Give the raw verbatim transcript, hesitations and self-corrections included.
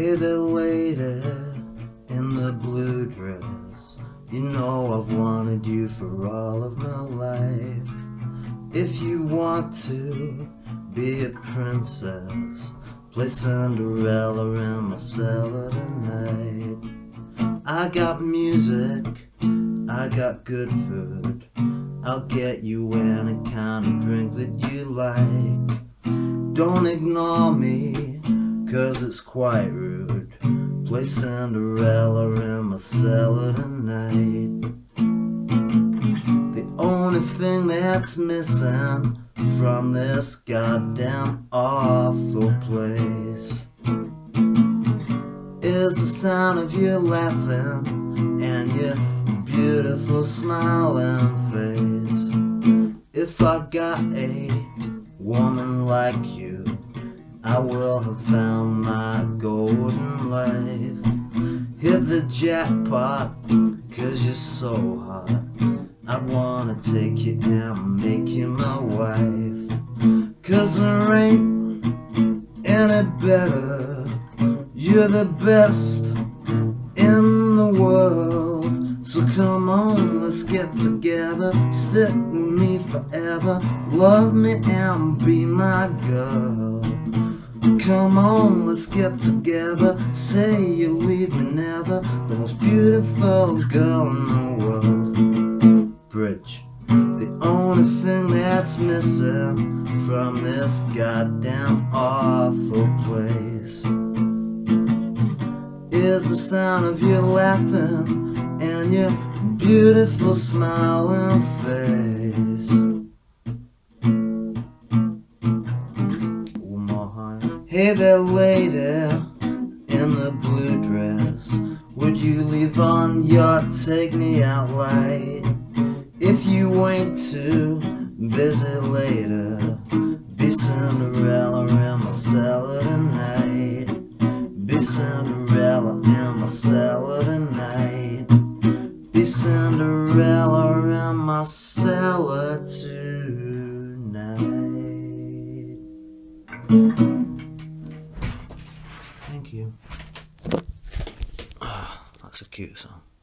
Hey there, lady in the blue dress. You know I've wanted you for all of my life. If you want to be a princess, play Cinderella in my cellar tonight. I got music, I got good food. I'll get you any kind of drink that you like. Don't ignore me, cause it's quite rude. Play Cinderella in my cellar tonight. The only thing that's missing from this goddamn awful place is the sound of you laughing and your beautiful smiling face. If I got a woman like you, I will have found my golden life. Hit the jackpot, cause you're so hot. I wanna take you and make you my wife. Cause there ain't any better. You're the best in the world. So come on, let's get together. Stick with me forever. Love me and be my girl. Come on, let's get together. Say you'll leave me never. The most beautiful girl in the world. Bridge. The only thing that's missing from this goddamn awful place is the sound of you laughing and your beautiful smiling face. One more high. Hey there, lady in the blue dress. Would you leave on your take me out light? If you ain't too busy later, be Cinderella in my cellar tonight. Be Cinderella in my cellar tonight. Be Cinderella in my cellar tonight. Thank you. Ah, that's a cute song.